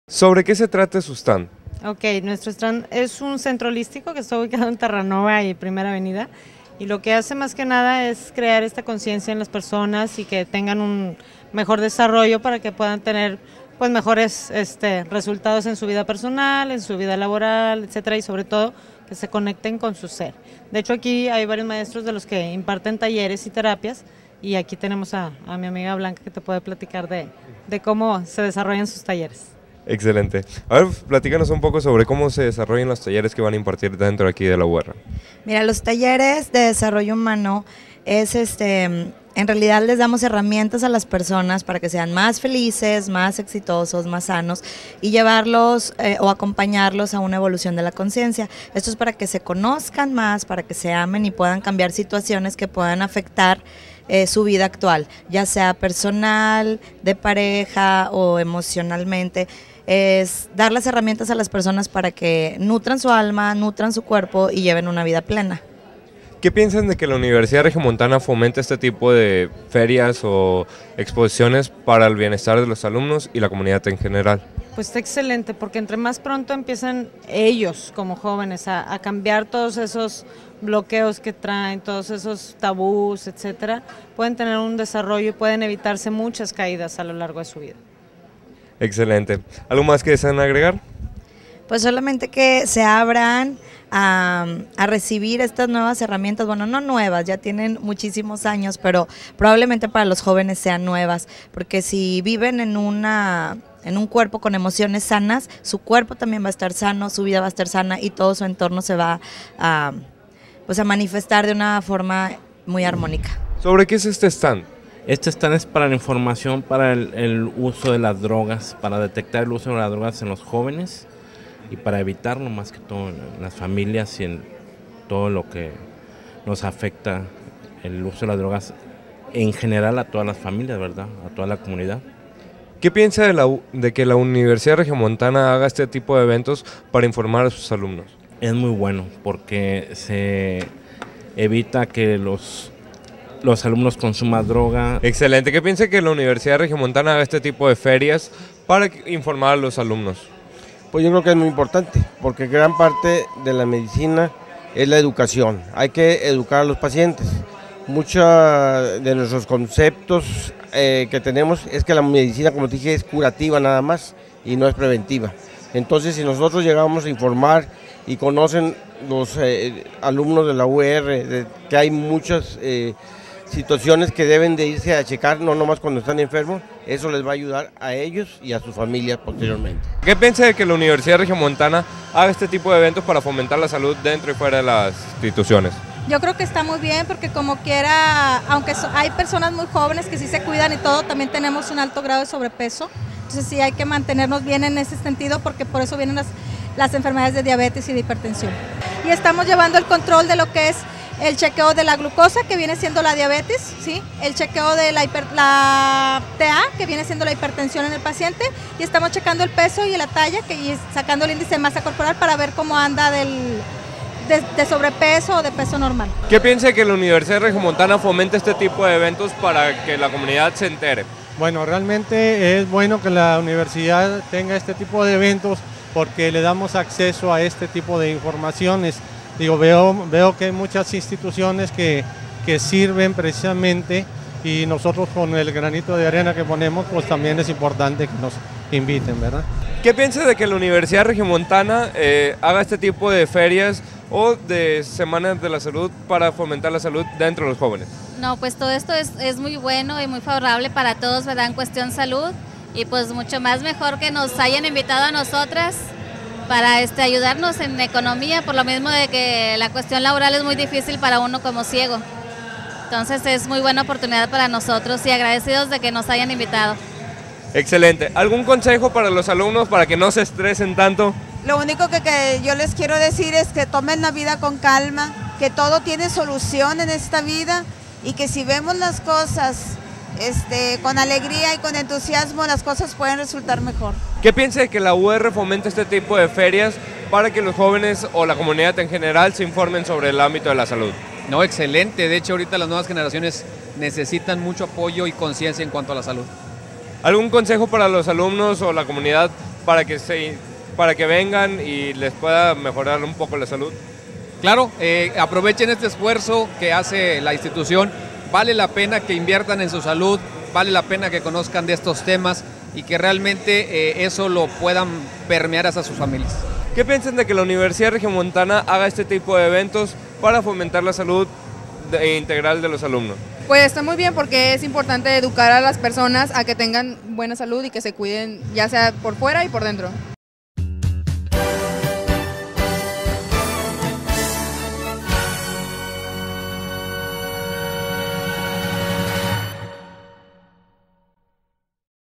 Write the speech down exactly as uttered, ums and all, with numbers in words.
¿Sobre qué se trata su stand? Ok, nuestro stand es un centro holístico que está ubicado en Terranova y Primera Avenida, y lo que hace más que nada es crear esta conciencia en las personas y que tengan un mejor desarrollo para que puedan tener pues mejores este, resultados en su vida personal, en su vida laboral, etcétera, y sobre todo que se conecten con su ser. De hecho, aquí hay varios maestros de los que imparten talleres y terapias, y aquí tenemos a, a mi amiga Blanca que te puede platicar de, de cómo se desarrollan sus talleres. Excelente. A ver, platícanos un poco sobre cómo se desarrollan los talleres que van a impartir dentro aquí de la U R. Mira, los talleres de desarrollo humano es este, en realidad les damos herramientas a las personas para que sean más felices, más exitosos, más sanos y llevarlos eh, o acompañarlos a una evolución de la conciencia. Esto es para que se conozcan más, para que se amen y puedan cambiar situaciones que puedan afectar Eh, su vida actual, ya sea personal, de pareja o emocionalmente. Es dar las herramientas a las personas para que nutran su alma, nutran su cuerpo y lleven una vida plena. ¿Qué piensan de que la Universidad Regiomontana fomente este tipo de ferias o exposiciones para el bienestar de los alumnos y la comunidad en general? Pues está excelente, porque entre más pronto empiezan ellos como jóvenes a, a cambiar todos esos bloqueos que traen, todos esos tabús, etcétera, pueden tener un desarrollo y pueden evitarse muchas caídas a lo largo de su vida. Excelente. ¿Algo más que desean agregar? Pues solamente que se abran a, a recibir estas nuevas herramientas, bueno, no nuevas, ya tienen muchísimos años, pero probablemente para los jóvenes sean nuevas, porque si viven en una en un cuerpo con emociones sanas, su cuerpo también va a estar sano, su vida va a estar sana y todo su entorno se va a, pues a manifestar de una forma muy armónica. ¿Sobre qué es este stand? Este stand es para la información, para el, el uso de las drogas, para detectar el uso de las drogas en los jóvenes y para evitarlo más que todo en las familias y en todo lo que nos afecta el uso de las drogas en general a todas las familias, ¿verdad? A toda la comunidad. ¿Qué piensa de, la, de que la Universidad Regiomontana haga este tipo de eventos para informar a sus alumnos? Es muy bueno porque se evita que los, los alumnos consuman droga. Excelente. ¿Qué piensa que la Universidad Regiomontana haga este tipo de ferias para informar a los alumnos? Pues yo creo que es muy importante, porque gran parte de la medicina es la educación. Hay que educar a los pacientes. Muchos de nuestros conceptos eh, que tenemos es que la medicina, como te dije, es curativa nada más y no es preventiva. Entonces, si nosotros llegamos a informar y conocen los eh, alumnos de la U R de, que hay muchas eh, situaciones que deben de irse a checar, no nomás cuando están enfermos, eso les va a ayudar a ellos y a sus familias posteriormente. ¿Qué piensa de que la Universidad Regiomontana haga este tipo de eventos para fomentar la salud dentro y fuera de las instituciones? Yo creo que está muy bien porque como quiera, aunque so, hay personas muy jóvenes que sí se cuidan y todo, también tenemos un alto grado de sobrepeso, entonces sí hay que mantenernos bien en ese sentido porque por eso vienen las, las enfermedades de diabetes y de hipertensión. Y estamos llevando el control de lo que es el chequeo de la glucosa, que viene siendo la diabetes, ¿sí? El chequeo de la, hiper, la T A, que viene siendo la hipertensión en el paciente, y estamos checando el peso y la talla, que, y sacando el índice de masa corporal para ver cómo anda del, de, de sobrepeso o de peso normal. ¿Qué piensa que la Universidad Regiomontana fomente este tipo de eventos para que la comunidad se entere? Bueno, realmente es bueno que la universidad tenga este tipo de eventos porque le damos acceso a este tipo de informaciones. Digo, veo, veo que hay muchas instituciones que, que sirven precisamente y nosotros con el granito de arena que ponemos, pues también es importante que nos inviten, ¿verdad? ¿Qué piensa de que la Universidad Regiomontana eh, haga este tipo de ferias o de semanas de la salud para fomentar la salud dentro de los jóvenes? No, pues todo esto es, es muy bueno y muy favorable para todos, ¿verdad? En cuestión salud, y pues mucho más mejor que nos hayan invitado a nosotras para este, ayudarnos en economía, por lo mismo de que la cuestión laboral es muy difícil para uno como ciego. Entonces es muy buena oportunidad para nosotros y agradecidos de que nos hayan invitado. Excelente. ¿Algún consejo para los alumnos para que no se estresen tanto? Lo único que, que yo les quiero decir es que tomen la vida con calma, que todo tiene solución en esta vida y que si vemos las cosas Este, con alegría y con entusiasmo, las cosas pueden resultar mejor. ¿Qué piensa de que la U R fomente este tipo de ferias para que los jóvenes o la comunidad en general se informen sobre el ámbito de la salud? No, excelente. De hecho, ahorita las nuevas generaciones necesitan mucho apoyo y conciencia en cuanto a la salud. ¿Algún consejo para los alumnos o la comunidad para que, se, para que vengan y les pueda mejorar un poco la salud? Claro, eh, aprovechen este esfuerzo que hace la institución, vale la pena que inviertan en su salud, vale la pena que conozcan de estos temas y que realmente eh, eso lo puedan permear hacia sus familias. ¿Qué piensan de que la Universidad Regiomontana haga este tipo de eventos para fomentar la salud de, integral de los alumnos? Pues está muy bien porque es importante educar a las personas a que tengan buena salud y que se cuiden ya sea por fuera y por dentro.